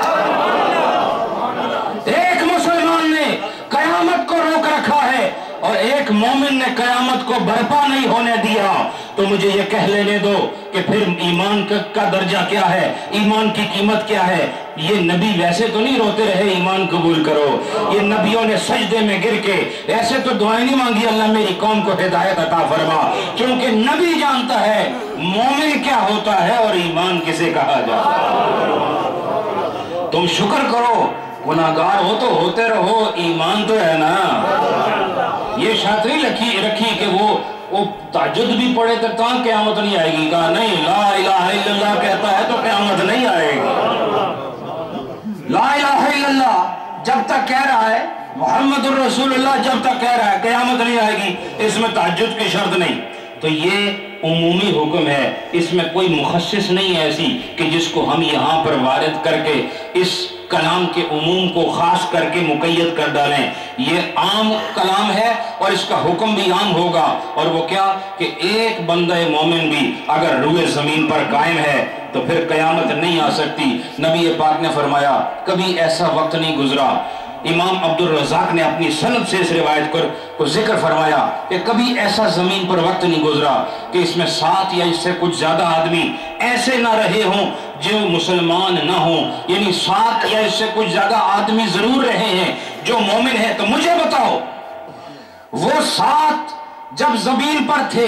ایک مسلمان نے قیامت کو روک رکھا ہے اور ایک مومن نے قیامت کو برپا نہیں ہونے دیا. تو مجھے یہ کہہ لینے دو کہ پھر ایمان کا درجہ کیا ہے، ایمان کی قیمت کیا ہے. یہ نبی ویسے تو نہیں روتے رہے ایمان قبول کرو. یہ نبیوں نے سجدے میں گر کے ایسے تو دعائیں نہیں مانگی اللہ میری قوم کو ہدایت عطا فرما، کیونکہ نبی جانتا ہے مومن کیا ہوتا ہے اور ایمان کسے کہا جاتا ہے. تم شکر کرو، گناہگار ہو تو ہوتے رہو، ایمان تو ہے نا. یہ شرط نہیں رکھی کہ وہ تہجد بھی پڑھے تو قیامت نہیں آئے گی. کہا نہیں، لا الہ الا اللہ کہتا ہے تو قیامت نہیں آئے گی. لا الہ الا اللہ جب تک کہہ رہا ہے، محمد الرسول اللہ جب تک کہہ رہا ہے قیامت نہیں آئے گی. اس میں تہجد کی شرط نہیں. تو یہ عمومی حکم ہے، اس میں کوئی مخصص نہیں ہے ایسی کہ جس کو ہم یہاں پر وارد کر کے اس کلام کے عموم کو خاص کر کے مقید کر ڈالیں. یہ عام کلام ہے اور اس کا حکم بھی عام ہوگا. اور وہ کیا کہ ایک بندہ مومن بھی اگر روئے زمین پر قائم ہے تو پھر قیامت نہیں آ سکتی. نبی پاک نے فرمایا کبھی ایسا وقت نہیں گزرا. امام عبدالرزاق نے اپنی سند سے اس روایت کو ذکر فرمایا کہ کبھی ایسا زمین پر وقت نہیں گزرا کہ اس میں 7 یا اس سے کچھ زیادہ آدمی ایسے نہ رہے ہوں جو مسلمان نہ ہوں. یعنی 7 یا اس سے کچھ زیادہ آدمی ضرور رہے ہیں جو مومن ہیں. تو مجھے بتاؤ وہ 7 جب زمین پر تھے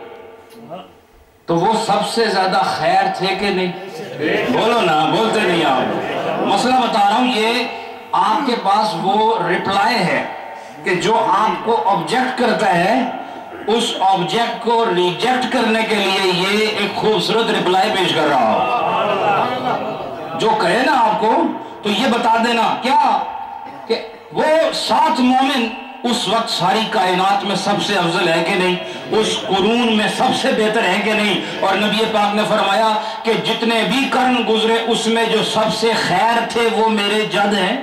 تو وہ سب سے زیادہ خیر تھے کہ نہیں؟ بولو نا، بولتے نہیں آپ. مسئلہ بتا رہا ہوں، یہ آپ کے پاس وہ رپلائی ہے کہ جو آپ کو آبجیکٹ کرتا ہے اس آبجیکٹ کو ریجیکٹ کرنے کے لیے یہ ایک خوبصورت رپلائی پیش کر رہا ہو. جو کہے نا آپ کو تو یہ بتا دینا کیا کہ وہ 7 مومن اس وقت ساری کائنات میں سب سے افضل ہے کہ نہیں، اس قرون میں سب سے بہتر ہے کہ نہیں. اور نبی پاک نے فرمایا کہ جتنے بھی قرن گزرے اس میں جو سب سے خیر تھے وہ میرے جد ہیں.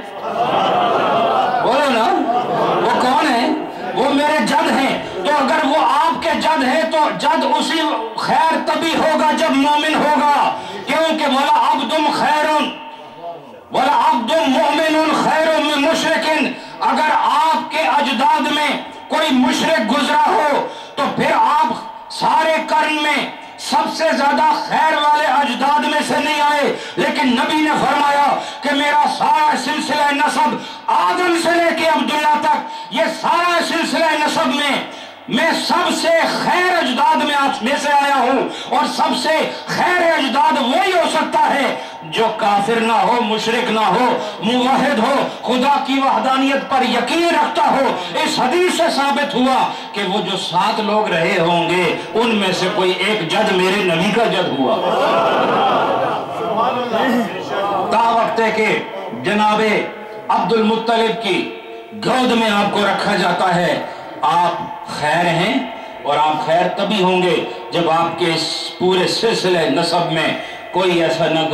بولو نا، وہ کون ہیں؟ وہ میرے جد ہیں. تو اگر وہ آپ کے جد جد ہے تو جد اسی خیر تبھی ہوگا جب مومن ہوگا، کیونکہ وَلَا عَبْدٌ خَيْرٌ وَلَا عَبْدٌ مُؤْمِنٌ خَيْرٌ مِّن مُشْرِكٍ، اگر آپ کے اجداد میں کوئی مشرک گزرا ہو تو پھر آپ سارے قرن میں سب سے زیادہ خیر والے اجداد میں سے نہیں آئے، لیکن نبی نے فرمایا کہ میرا سارا سلسلہ نسب آدم سے لے کے عبداللہ تک، یہ سارا سلسلہ نسب میں سب سے خیر اجداد میں سے آیا ہوں، اور سب سے خیر اجداد وہی ہو سکتا ہے جو کافر نہ ہو، مشرک نہ ہو، موحد ہو، خدا کی وحدانیت پر یقین رکھتا ہو۔ اس حدیث سے ثابت ہوا کہ وہ جو 7 لوگ رہے ہوں گے ان میں سے کوئی ایک جد میرے نبی کا جد ہوا۔ تا وقت ہے کہ جناب عبد المطلب کی گود میں آپ کو رکھا جاتا ہے، آپ خیر ہیں، اور آپ خیر تبھی ہوں گے جب آپ کے اس پورے سلسلہ نسب میں کوئی ایسا نہ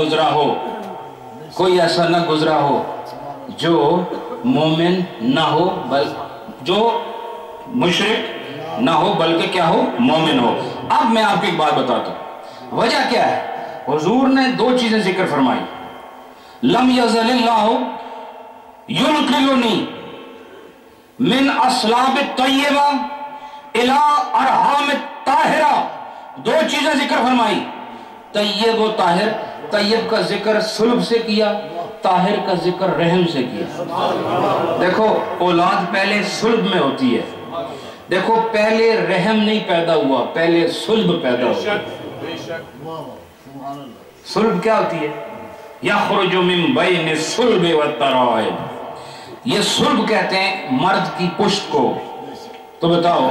گزرا ہو جو مومن نہ ہو، جو مشرک نہ ہو بلکہ کیا ہو، مومن ہو۔ اب میں آپ کو ایک بات بتاتا ہوں، وجہ کیا ہے؟ حضور نے 2 چیزیں ذکر فرمائی، لم یزل اللہ ینقلنی من اصلاب طیبہ الى ارحام طاہرہ، 2 چیزیں ذکر فرمائی، طیب و طاہر۔ طیب کا ذکر صلب سے کیا، طاہر کا ذکر رحم سے کیا۔ دیکھو اولاد پہلے صلب میں ہوتی ہے، دیکھو پہلے رحم نہیں پیدا ہوا، پہلے صلب پیدا ہوا۔ صلب کیا ہوتی ہے؟ یخرج من بین الصلب والترائب، یہ صلب کہتے ہیں مرد کی پشت کو۔ تو بتاؤ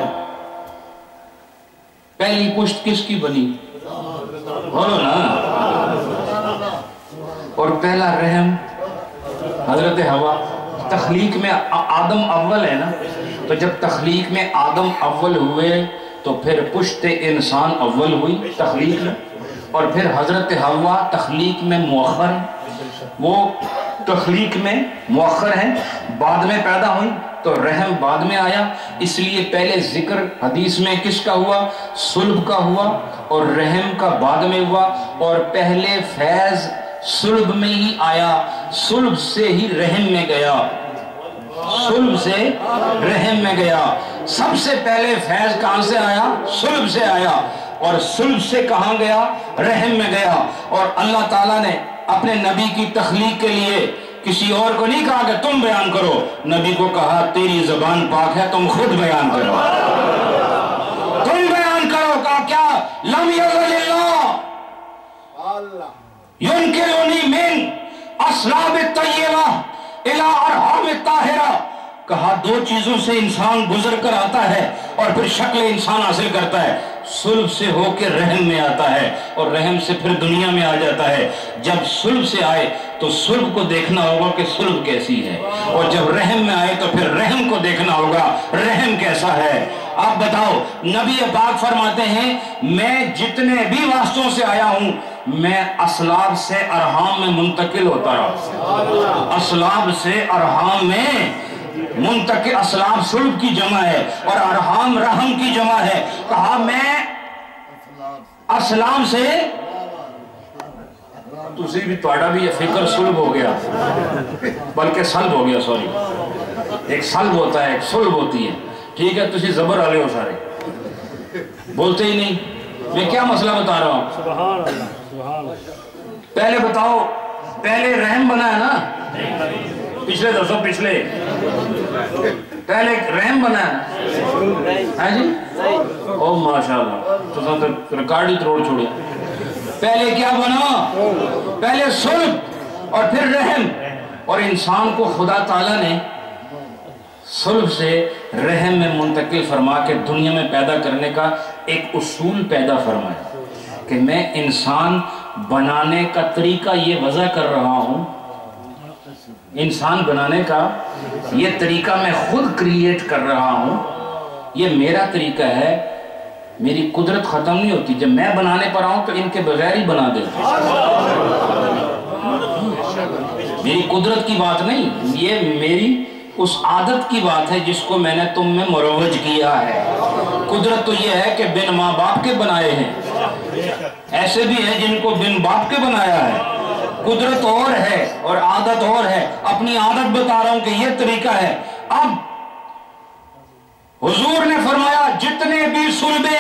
پہلی پشت کس کی بنی؟ بولو نا۔ اور پہلا رحم حضرت حوا۔ تخلیق میں آدم اول ہے نا، تو جب تخلیق میں آدم اول ہوئے تو پھر پشت انسان اول ہوئی تخلیق میں، اور پھر حضرت حوا تخلیق میں مؤخر ہے، وہ تخلیق میں مؤخر ہیں، بعد میں پیدا ہوئی تو رحم بعد میں آیا۔ اس لیے پہلے ذکر حدیث میں کس کا ہوا؟ صلب کا ہوا، اور رحم کا بعد میں ہوا، اور پہلے فیض صلب میں ہی آیا، صلب سے ہی رحم میں گیا، صلب سے رحم میں گیا۔ سب سے پہلے فیض کہاں سے آیا؟ صلب سے آیا، اور صلب سے کہاں گیا؟ رحم میں گیا۔ اور اللہ تعالیٰ نے اپنے نبی کی تخلیق کے لیے کسی اور کو نہیں کہا کہ تم بیان کرو، نبی کو کہا تیری زبان پاک ہے، تم خود بیان کرو، تم بیان کرو۔ کہا کیا؟ لم یزل اللہ ینقلنی من اصلاب طیبہ الی ارحام طاہرہ۔ کہا 2 چیزوں سے انسان گزر کر آتا ہے اور پھر شکل انسان حاصل کرتا ہے، صلب سے ہو کے رحم میں آتا ہے، اور رحم سے پھر دنیا میں آ جاتا ہے۔ جب صلب سے آئے تو صلب کو دیکھنا ہوگا کہ صلب کیسی ہے، اور جب رحم میں آئے تو پھر رحم کو دیکھنا ہوگا رحم کیسا ہے۔ آپ بتاؤ، نبی پاک فرماتے ہیں میں جتنے بھی واسطوں سے آیا ہوں میں اسلاب سے ارحام میں منتقل ہوتا رہا، اسلاب سے ارحام میں منتقل۔ اسلاب صلب کی جمع ہے اور ارحام رحم کی جمع ہے۔ کہا میں اسلام سے، تسی بھی توڑا بھی فکر صلب ہو گیا، بلکہ سلب ہو گیا، سوری، ایک سلب ہوتا ہے ایک صلب ہوتی ہے، ٹھیک ہے؟ تسی زبر والے ہو سارے، بولتے ہی نہیں۔ میں کیا مسئلہ بتا رہا ہوں؟ سبحان اللہ، سبحان اللہ۔ پہلے بتاؤ، پہلے رحم بنا ہے نا؟ پچھلے درسوں پچھلے پہلے رحم بنا ہے جی؟ او ماشاءاللہ، تو ریکارڈ ہی توڑ چھوڑیا۔ پہلے کیا بنا؟ پہلے صلب اور پھر رحم، اور انسان کو خدا تعالیٰ نے صلب سے رحم میں منتقل فرما کے دنیا میں پیدا کرنے کا ایک اصول پیدا فرمایا کہ میں انسان بنانے کا طریقہ یہ وضع کر رہا ہوں، انسان بنانے کا یہ طریقہ میں خود کریٹ کر رہا ہوں، یہ میرا طریقہ ہے، میری قدرت ختم نہیں ہوتی، جب میں بنانے پر آؤں تو ان کے بغیر ہی بنا دیتا ہوں، میری قدرت کی بات نہیں، یہ میری اس عادت کی بات ہے جس کو میں نے تم میں مروج کیا ہے۔ قدرت تو یہ ہے کہ بن ماں باپ کے بنائے ہیں، ایسے بھی ہیں جن کو بن باپ کے بنایا ہے، قدرت اور ہے اور عادت اور ہے، اپنی عادت بتا رہا ہوں کہ یہ طریقہ ہے۔ اب حضور نے فرمایا جتنے بھی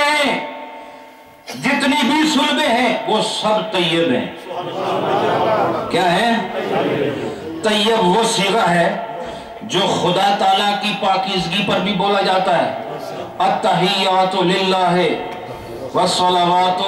صلبے ہیں وہ سب طیب ہیں۔ کیا ہے؟ طیب وہ صیغہ ہے جو خدا تعالیٰ کی پاکیزگی پر بھی بولا جاتا ہے، التحیات للہ والصلوات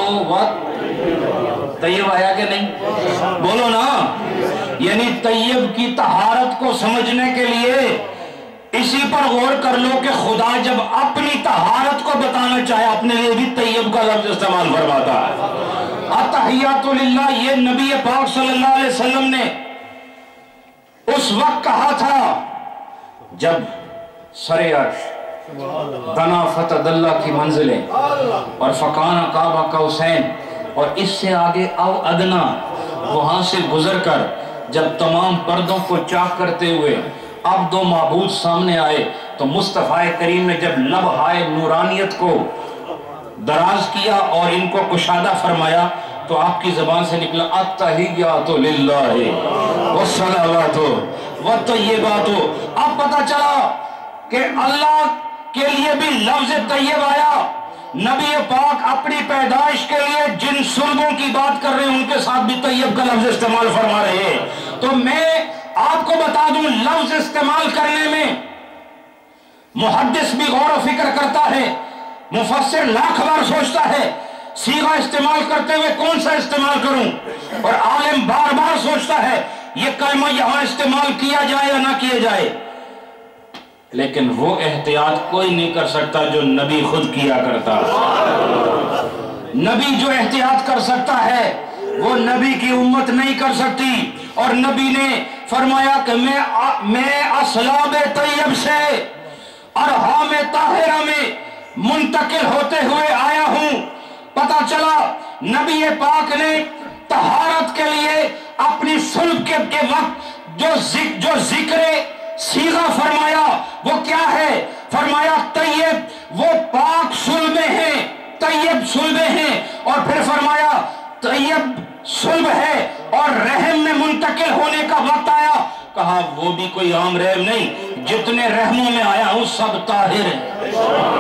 طیب آیا کہ نہیں؟ بولو نا، یعنی طیب کی طہارت کو سمجھنے کے لیے اسی پر غور کر لو کہ خدا جب اپنی طہارت کو بتانا چاہے اپنے لیے بھی طیب کا لفظ استعمال فرماتا ہے۔ التحیات للہ یہ نبی پاک صلی اللہ علیہ وسلم نے اس وقت کہا تھا جب سر عرش دنا فتد اللہ کی منزلیں اور فکان کعبہ کا حسین اور اس سے آگے او ادنا وہاں سے گزر کر جب تمام پردوں کو چاک کرتے ہوئے اب دو معبود سامنے آئے تو مصطفیٰ کریم نے جب لبہائے نورانیت کو دراز کیا اور ان کو کشادہ فرمایا تو آپ کی زبان سے نکلا التحیات للہ والصلوات والطیبات۔ اب پتہ چلا کہ اللہ کے لیے بھی لفظ طیب آیا، نبی پاک اپنی پیدائش کے لیے جن صلبوں کی بات کر رہے ہیں ان کے ساتھ بھی طیب کا لفظ استعمال فرما رہے ہیں۔ تو میں آپ کو بتا دوں لفظ استعمال کرنے میں محدث بھی غور و فکر کرتا ہے، مفسر لاکھ بار سوچتا ہے صیغہ استعمال کرتے ہوئے کون سا استعمال کروں، اور عالم بار بار سوچتا ہے یہ کلمہ یہاں استعمال کیا جائے یا نہ کیا جائے، لیکن وہ احتیاط کوئی نہیں کر سکتا جو نبی خود کیا کرتا۔ نبی جو احتیاط کر سکتا ہے وہ نبی کی امت نہیں کر سکتی، اور نبی نے فرمایا کہ میں اصلاب طیب سے ارحام طاہرہ میں منتقل ہوتے ہوئے آیا ہوں۔ پتہ چلا نبی پاک نے طہارت کے لیے اپنی صلب کے وقت جو ذکر صیغہ فرمایا وہ کیا ہے؟ فرمایا طیب وہ پاک صلبے ہیں، طیب صلبے ہیں، اور پھر فرمایا طیب صلب ہے اور رحم میں منتقل ہونے کا وقت آیا، کہا وہ بھی کوئی عام رحم نہیں، جتنے رحموں میں آیا ہوں سب طاہر ہیں،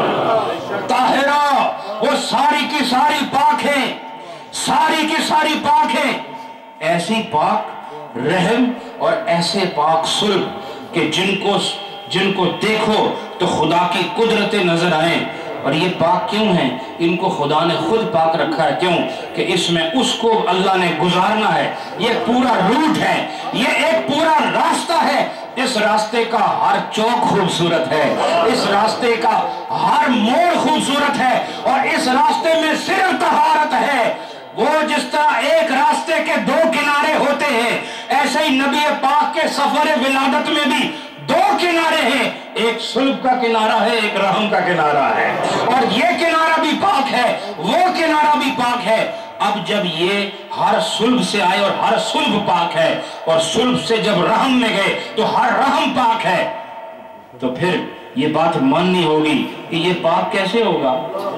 طاہرہ وہ ساری کی ساری پاک ہیں، ساری کی ساری پاک ہیں، ایسی پاک رحم اور ایسے پاک صلب کہ جن کو دیکھو تو خدا کی قدرتیں نظر آئیں۔ اور یہ پاک کیوں ہیں؟ ان کو خدا نے خود پاک رکھا ہے، کیوں کہ اس میں اس کو اللہ نے گزارنا ہے، یہ پورا روٹ ہے، یہ ایک پورا راستہ ہے، اس راستے کا ہر چوک خوبصورت ہے، اس راستے کا ہر موڑ خوبصورت ہے، اور اس راستے میں صرف طہارت ہے۔ وہ جس طرح ایک راستے کے دو کنارے ہوتے ہیں ایسے ہی نبی پاک کے سفر ولادت میں بھی دو کنارے ہیں، ایک صلب کا کنارہ ہے، ایک رحم کا کنارہ ہے، اور یہ کنارہ بھی پاک ہے، وہ کنارہ بھی پاک ہے۔ اب جب یہ ہر صلب سے آئے اور ہر صلب پاک ہے، اور صلب سے جب رحم میں گئے تو ہر رحم پاک ہے، تو پھر یہ بات ماننی ہوگی کہ یہ پاک کیسے ہوگا،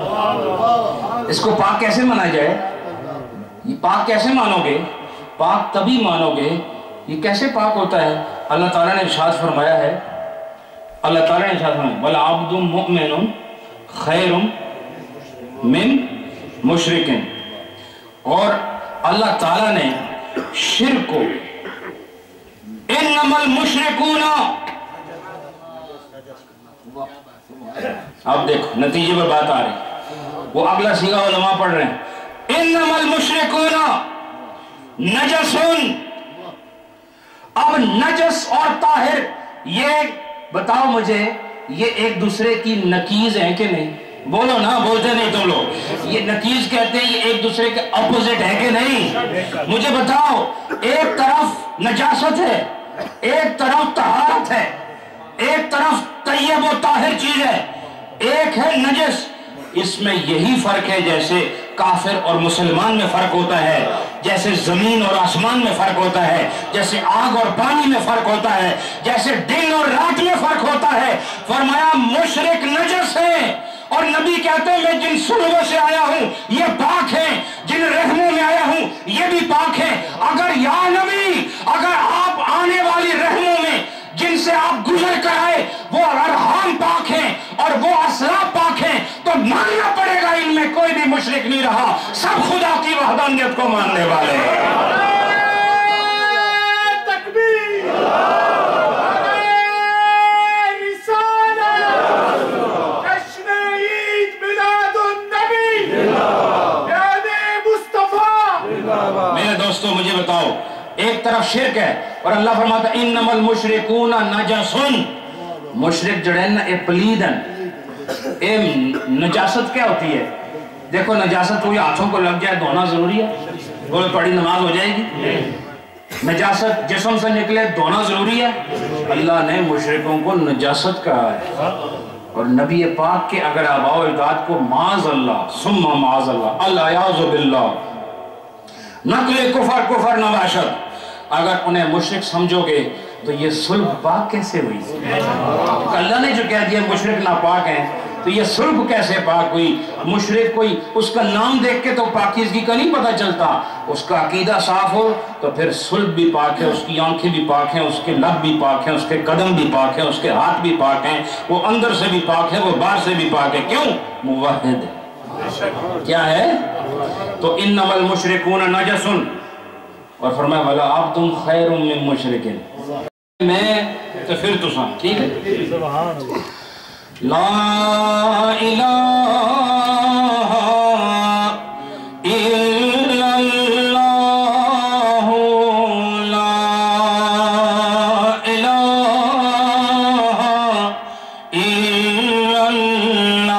اس کو پاک کیسے مانا جائے، یہ پاک کیسے مانو گے؟ پاک تبھی مانو گے، یہ کیسے پاک ہوتا ہے؟ اللہ تعالیٰ نے ارشاد فرمایا ہے، اللہ تعالیٰ نے ارشاد فرمایا وَالْعَبْدُ مُؤْمِنٌ خَيْرٌ مِّن مُشْرِكٍ، اور اللہ تعالیٰ نے شرک کو اِنَّمَا الْمُشْرِكُونَ، اب دیکھو نتیجے پر بات آ رہی، وہ اگلا صیغہ علماء پڑھ رہے ہیں، اِنَّمَا الْمُشْرِكُونَ نَجَسٌ۔ اب نجس اور طاہر یہ بتاؤ مجھے یہ ایک دوسرے کی نکیز ہیں کہ نہیں؟ بولو نا، بولتے نہیں تم لوگ، یہ نکیز کہتے ہیں، یہ ایک دوسرے کے اپوزٹ ہے کہ نہیں؟ مجھے بتاؤ، ایک طرف نجاست ہے، ایک طرف طہارت ہے، ایک طرف طیب و طاہر چیز ہے، ایک ہے نجس۔ اس میں یہی فرق ہے جیسے کافر اور مسلمان میں فرق ہوتا ہے، جیسے زمین اور آسمان میں فرق ہوتا ہے، جیسے آگ اور پانی میں فرق ہوتا ہے، جیسے دن اور رات میں فرق ہوتا ہے۔ فرمایا مشرک نجس ہیں اور نبی کہتے ہیں میں جن سلبوں سے آیا ہوں یہ پاک ہیں، جن رحموں میں آیا ہوں یہ بھی پاک ہیں۔ اگر یا نبی اگر آپ آنے والی رحموں میں جن سے آپ گزر کر آئے وہ ارحام پاک ہیں اور وہ اسلاف پاک ہیں تو ماننا پڑے گا ان میں کوئی بھی مشرک نہیں رہا، سب خدا کی وحدانیت کو ماننے والے ہیں۔ میرے دوستو مجھے بتاؤ، ایک طرف شرک ہے اور اللہ فرماتا ہے انما المشرکون نجس، مشرک جڑے نا اے پلید ہیں۔ اے نجاست کیا ہوتی ہے؟ دیکھو نجاست کوئی ہاتھوں کو لگ جائے دھونا ضروری ہے، بولے پڑی نماز ہو جائے گی؟ نجاست جسم سے نکلے دھونا ضروری ہے؟ اللہ نے مشرکوں کو نجاست کہا ہے، اور نبی پاک کے اگر آباء و اجداد کو معاذ اللہ ثم معاذ اللہ الیاذ باللہ نقل کفر نباشت، اگر انہیں مشرک سمجھو گے تو یہ صلح پاک کیسے ہوئی؟ اللہ نے جو کہہ دیا مشرک ناپاک ہیں تو یہ صلح کیسے پاک ہوئی؟ مشرک کوئی اس کا نام دیکھ کے تو پاکیزگی کا نہیں پتہ چلتا، اس کا عقیدہ صاف ہو تو پھر صلح بھی پاک ہے، اس کی آنکھیں بھی پاک ہیں، اس کے لب بھی پاک ہیں، اس کے قدم بھی پاک ہیں، اس کے ہاتھ بھی پاک ہیں، وہ اندر سے بھی پاک ہے، وہ باہر سے بھی پاک ہے۔ کیوں؟ موحد ہے۔ کیا ہے؟ تو انما المشرکون نجس، اور فرمایا ولا عبد خیر من مشرک، میں تو پھر تو سن ٹھیک ہے۔ لا الہ الا اللہ، لا الہ الا اللہ،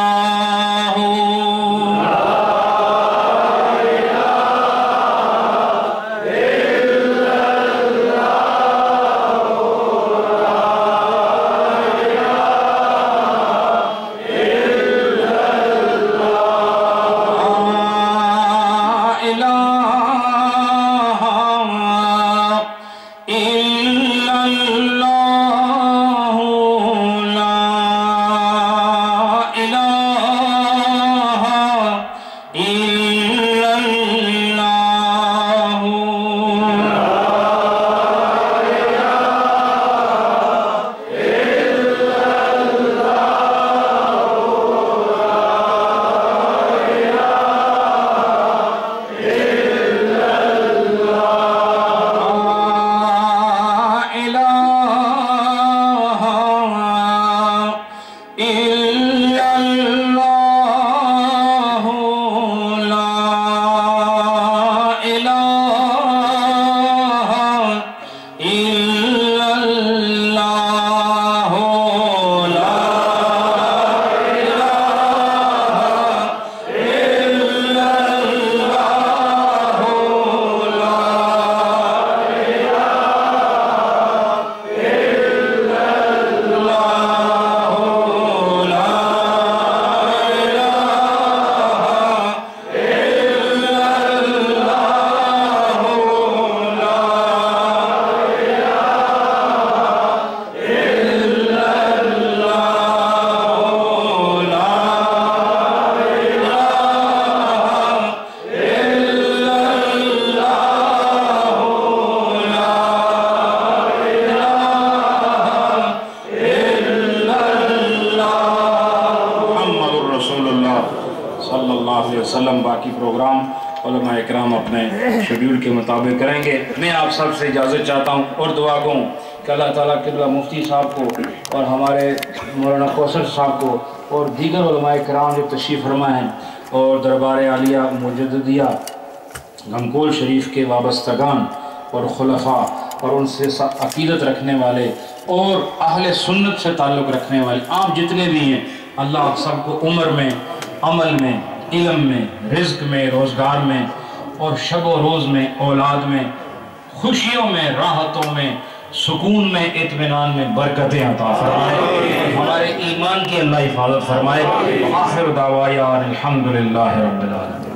باقی پروگرام علماء اکرام اپنے شیڈیول کے مطابق کریں گے۔ میں آپ سب سے اجازت چاہتا ہوں اور دعا گوں کہ اللہ تعالیٰ قبلہ مفتی صاحب کو اور ہمارے مولانا کوثر صاحب کو اور دیگر علماء اکرام جو تشریف فرما ہیں اور دربار عالیہ مجددیہ گنگول شریف کے وابستگان اور خلفاء اور ان سے عقیدت رکھنے والے اور اہل سنت سے تعلق رکھنے والے آپ جتنے بھی ہیں، اللہ سب کو عمر میں، عمل میں، علم میں، رزق میں، روزگار میں اور شب و روز میں، اولاد میں، خوشیوں میں، راحتوں میں، سکون میں، اطمینان میں برکتیں عطا فرمائے، ہمارے ایمان کی اللہ حفاظت فرمائے۔ آخر دعوانا الحمدللہ رب العالمین۔